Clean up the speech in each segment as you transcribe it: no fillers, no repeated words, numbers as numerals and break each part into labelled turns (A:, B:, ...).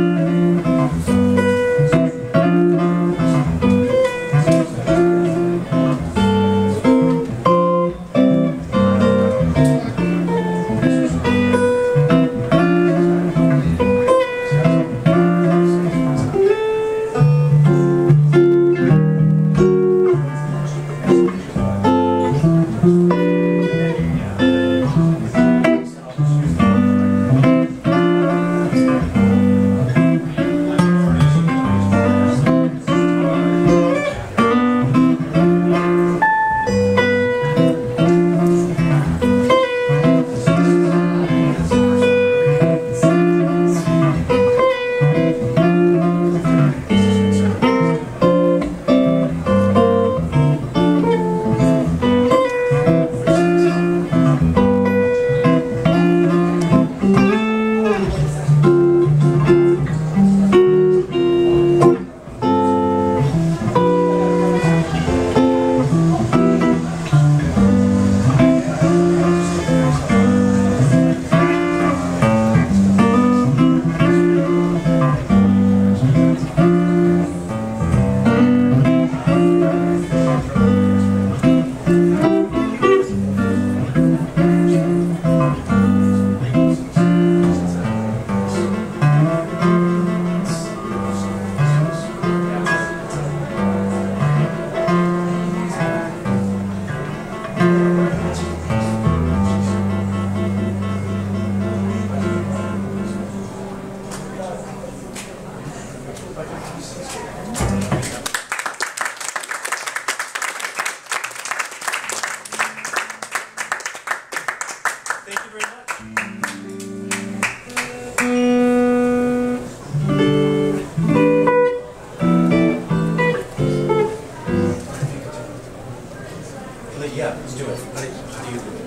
A: Yeah, let's do it. How do you do it?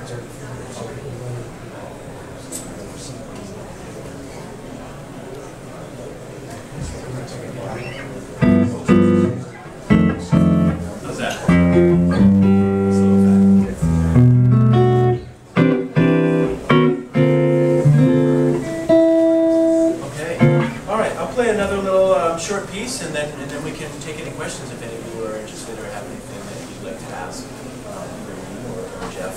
A: How's that? Okay. All right. I'll play another little short piece, and then we can take any questions if any of you are interested or have anything that you'd like to ask. Either me or Jeff.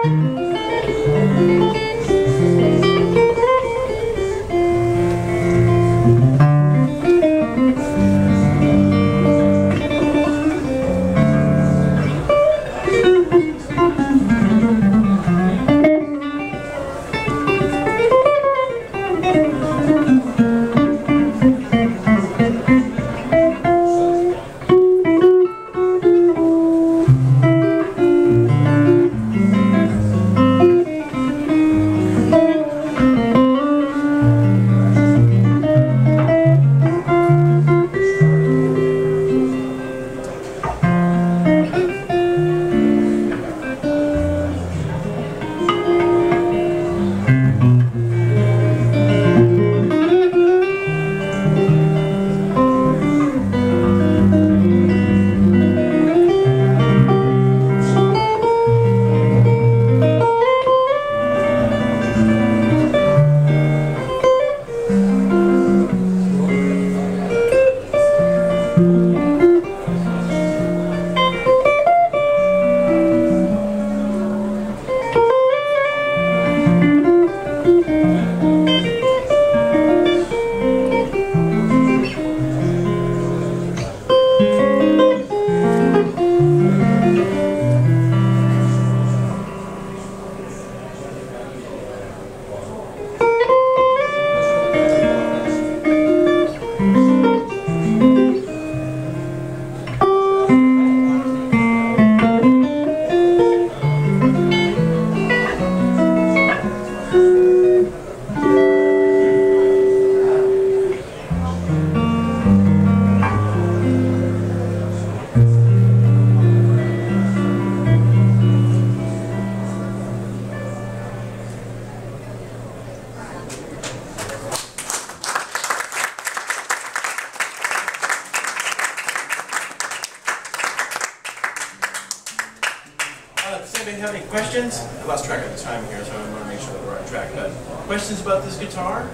A: Does anybody have any questions? I lost track of the time here, so I want to make sure that we're on track. But questions about this guitar?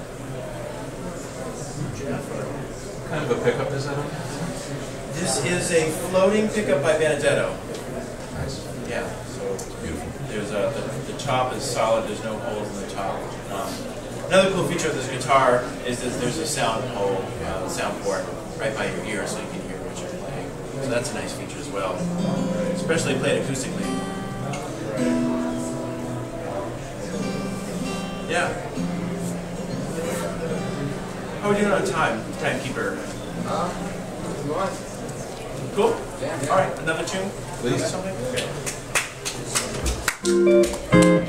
A: Jeff?
B: What kind of a pickup is that on?
A: This is a floating pickup by Benedetto.
B: Nice.
A: Yeah. So
B: Beautiful.
A: there's the top is solid. There's no holes in the top. Another cool feature of this guitar is that there's a sound hole, sound port right by your ear, so you can hear what you're playing. So that's a nice feature as well, especially played acoustically. Yeah. How are we doing on time, timekeeper? Cool?
C: Yeah.
A: All right, another tune?
B: Please.
A: Something? Okay.